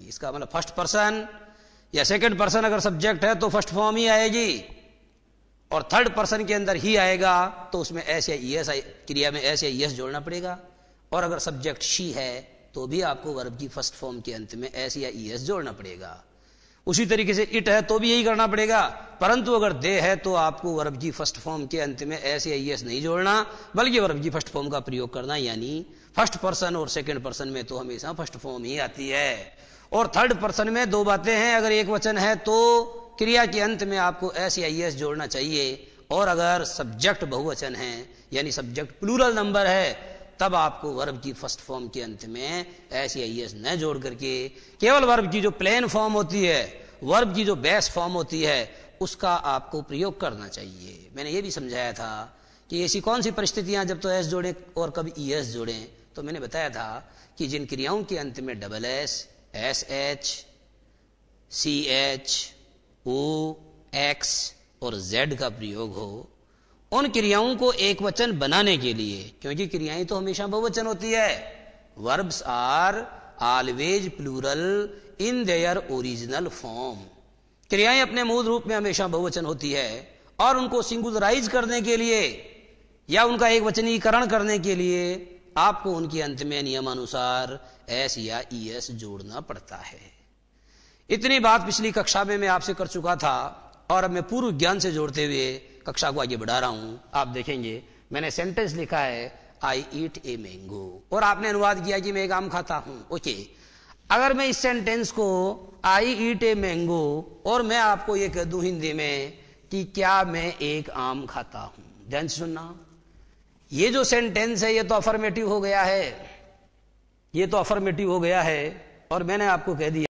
आएगी। इसका मतलब फर्स्ट पर्सन या सेकंड पर्सन अगर सब्जेक्ट है तो फर्स्ट फॉर्म ही आएगी, और थर्ड पर्सन के अंदर ही आएगा तो उसमें एस या ईएस, क्रिया में एस या ईएस जोड़ना पड़ेगा। और अगर सब्जेक्ट शी है तो भी आपको वर्ब की फर्स्ट फॉर्म के अंत में एस या ईएस जोड़ना पड़ेगा। उसी तरीके से इट है तो भी यही करना पड़ेगा, परंतु अगर दे है तो आपको वर्ब की फर्स्ट फॉर्म के अंत में एस या ईएस नहीं जोड़ना, बल्कि वर्ब की फर्स्ट फॉर्म का प्रयोग करना। यानी फर्स्ट पर्सन और सेकंड पर्सन में तो हमेशा फर्स्ट फॉर्म ही आती है। और थर्ड पर्सन में दो बातें हैं, अगर एक वचन है तो क्रिया के अंत में आपको एस या ईएस जोड़ना चाहिए, और अगर सब्जेक्ट बहुवचन है यानी सब्जेक्ट प्लूरल नंबर है तब आपको वर्ब की फर्स्ट फॉर्म के अंत में एस या ईएस न जोड़ करके केवल वर्ब की जो प्लेन फॉर्म होती है, वर्ब की जो बेस फॉर्म होती है, उसका आपको प्रयोग करना चाहिए। मैंने ये भी समझाया था कि ऐसी कौन सी परिस्थितियां जब तो एस जोड़ें और कभी ईएस जोड़ें, तो मैंने बताया था कि जिन क्रियाओं के अंत में double S, S H, C H, O, X और जेड का प्रयोग हो, उन क्रियाओं को एक वचन बनाने के लिए, क्योंकि क्रियाएं तो हमेशा बहुवचन होती है, verbs are always plural in their original form, क्रियाएं अपने मूल रूप में हमेशा बहुवचन होती है, और उनको सिंगुलराइज करने के लिए या उनका एक वचनीकरण करने के लिए आपको उनके अंत में नियमानुसार एस या ईएस जोड़ना पड़ता है। इतनी बात पिछली कक्षा में मैं आपसे कर चुका था, और अब मैं पूर्व ज्ञान से जोड़ते हुए कक्षा को आगे बढ़ा रहा हूं। आप देखेंगे मैंने सेंटेंस लिखा है आई ईट ए मैंगो, और आपने अनुवाद किया कि मैं एक आम खाता हूं। ओके, अगर मैं इस सेंटेंस को आई ईट ए मैंगो और मैं आपको ये कह दूं हिंदी में कि क्या मैं एक आम खाता हूं, ध्यान से सुनना, ये जो सेंटेंस है ये तो अफर्मेटिव हो गया है, ये तो अफर्मेटिव हो गया है, और मैंने आपको कह दिया